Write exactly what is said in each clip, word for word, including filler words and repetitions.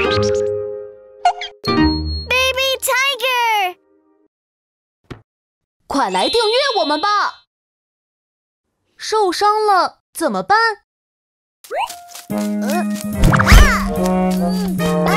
Baby Tiger， 快来订阅我们吧！受伤了怎么办？ 呃啊啊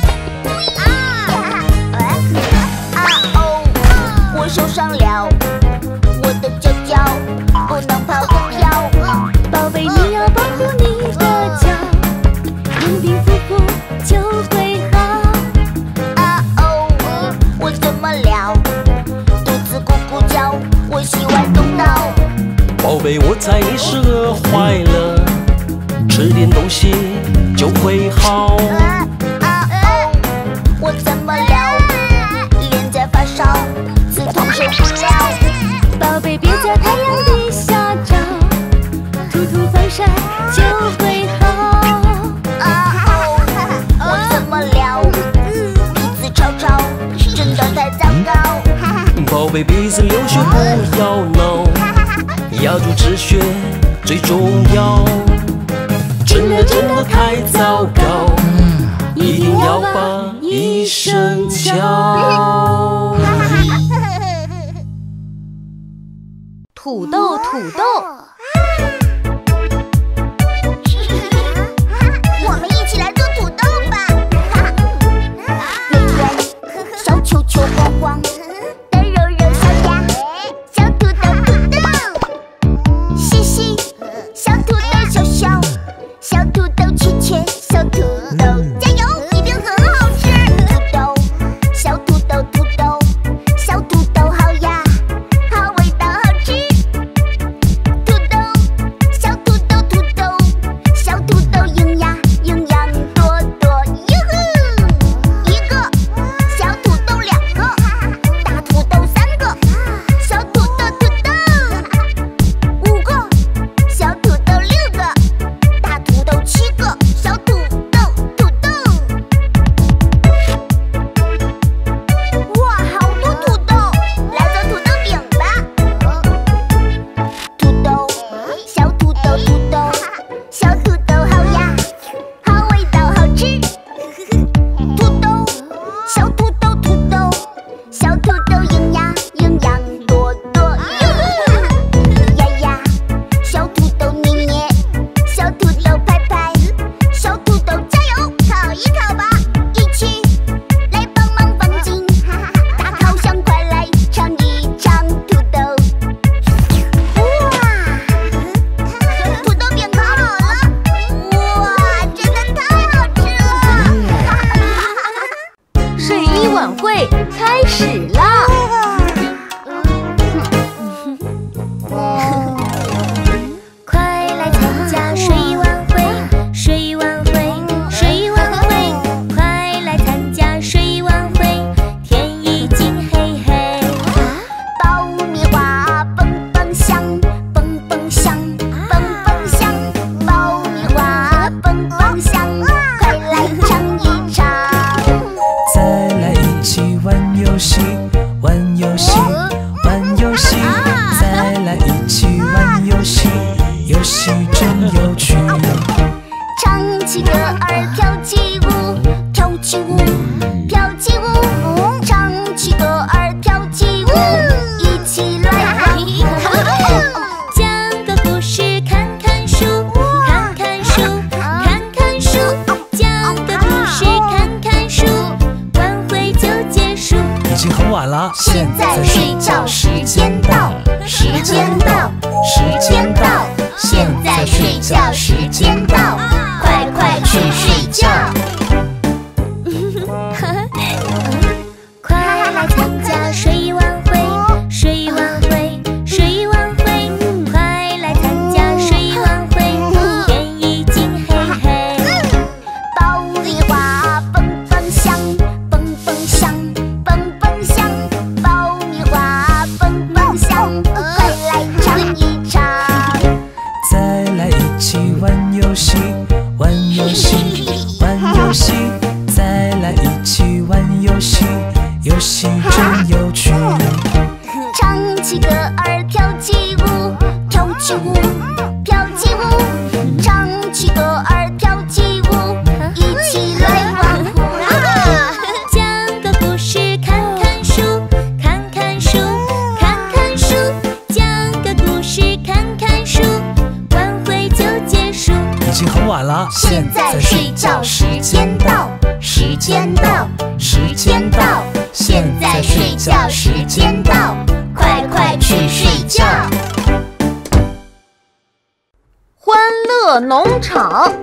啊哦！我受伤了，我的脚脚不能跑得飘。 宝贝，你要保护你的脚，用冰敷敷就会好。 啊哦！我怎么了？肚子咕咕叫，我喜欢动脑。 宝贝，我猜你是饿坏了，吃点东西就会好。 啊啊哦！我怎么了？脸在发烧，刺痛受不了。 宝贝，别在太阳底下照，涂涂防晒就会好。 啊哦！我怎么了？鼻子吵吵，真的太糟糕。 宝贝，鼻子流血不要闹，压住止血最重要。真的真的太糟糕，一定要把医生叫。 土豆，土豆。 我们一起来做土豆吧！圆圆，小球球晃晃，的柔柔小呀，小土豆土豆，细细，小土豆小小，小土豆切切，小土豆加油，一定很好吃！土豆，小土豆土豆，小土豆好呀，好味道好吃。土豆，小土豆土豆，小土豆营养营养多多，哟呵！一个小土豆两个，大土豆三个，小土豆土豆五个，小土豆六个，大土豆七个，小土豆土豆。哇，好多土豆！来做土豆饼吧。土豆，小土豆土豆，小土豆好呀，好味道好吃。土豆，小土豆土豆，小土豆营养营养多多，哟呵！呀呀，小土豆捏捏，小土豆拍拍，小土豆加油，烤一烤吧，一起来帮忙放进大烤箱，快来尝一尝土豆。哇，土豆饼烤好了！哇，真的太好吃了！ 睡衣晚会开始啦！ 快来参加睡衣晚会，睡衣晚会，睡衣晚会，快来参加睡衣晚会，天已经黑黑。 爆米花蹦蹦香，蹦蹦香，蹦蹦香，爆米花蹦蹦香，快来尝一尝。 再来一起玩游戏，玩游戏，玩游戏，再来一起玩游戏，游戏真有趣。 唱起歌儿跳起舞，跳起舞，跳起舞，唱起歌儿跳起舞，一起来玩。 讲个故事，看看书，看看书，看看书，讲个故事，看看书，晚会就结束。 已经很晚了， 现在睡觉时间到，时间到，时间到，现在睡觉时间到，快快去睡觉。 快来参加睡衣晚会，睡衣晚会，睡衣晚会，快来参加睡衣晚会，天已经黑黑。 爆米花蹦蹦香，蹦蹦香，蹦蹦香，爆米花蹦蹦香，快来尝一尝。 再来一起玩游戏，玩游戏，玩游戏，再来一起玩游戏，游戏真有趣。 唱起歌儿跳起舞，跳起舞，跳起舞，唱起歌儿跳起舞，一起来玩。 现在睡觉时间到，时间到，时间到，现在睡觉时间到，快快去睡觉。 欢乐农场，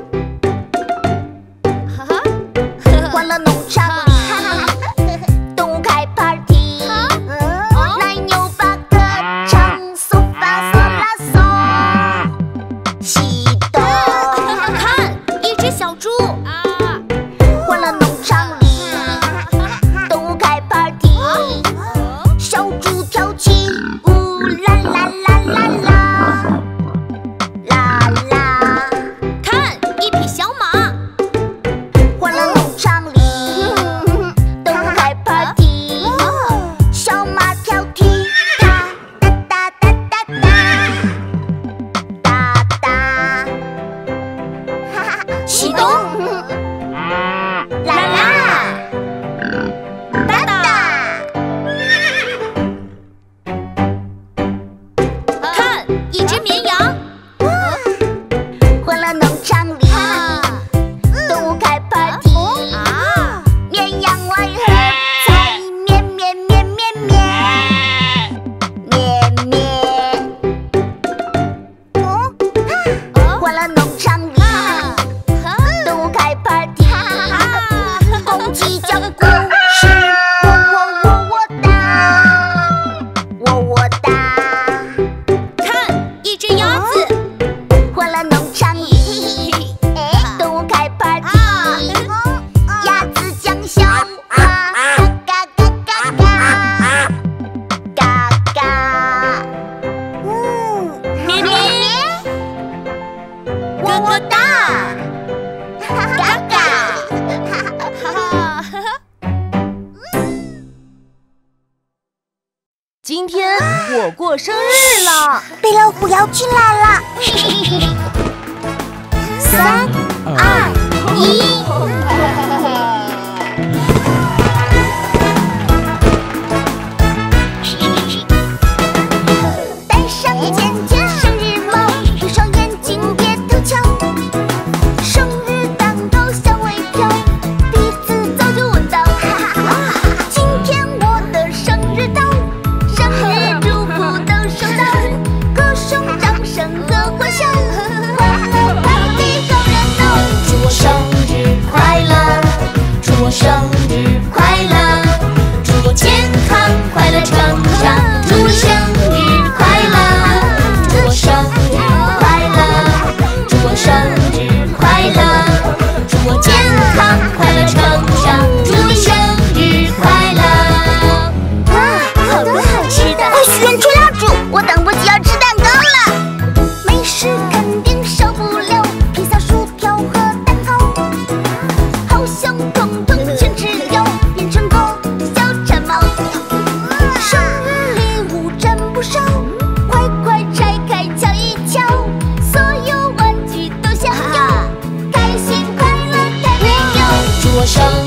欢乐农场里，动物开 party， 奶牛八个唱嗦发嗦啦嗦，西哆。 看，一只小猪啊！ 欢乐农场里，动物开 party， 小猪跳起舞啦啦啦啦啦。啦啦， 看，一匹小马。 欢乐农场里，动物开 party， 小马跳踢踏哒哒哒哒哒哒哒，哈哈，启动，啦啦，哒哒， 看，一只绵羊。 欢乐农场里，动物开 party， 绵羊来喝彩，绵绵绵绵绵，绵绵。欢乐农场里，动物开 party， 公鸡讲故事，喔喔喔喔哒，喔喔哒。 看，一只鸭子。 欢乐农场里，动物开 party， 鸭子讲笑话，嘎嘎嘎嘎嘎嘎嘎。 咩咩， 么么哒，嘎嘎。 今天我过生日了。 贝老虎要进来了，三二一。戴上尖尖生日帽，闭上眼睛别偷瞧，生日蛋糕香味飘，鼻子早就闻到。今天我的生日到，生日祝福都收到，歌声、掌声和欢笑，欢乐 party 好热闹。祝我生日快乐，祝我生日快乐，祝我健康快乐成长，祝我生日快乐，祝我生日快乐，祝我生日快乐，祝我健康快乐成长，祝你生日快乐。哇，好多好吃的！快许愿吹蜡烛，我等不及要吃蛋糕了。美食肯定少不了披萨、薯条和蛋糕，好想统统全吃掉，变成个小馋猫。生日礼物真不少，快快拆开瞧一瞧，所有玩具都想要，开心快乐太美妙。祝我生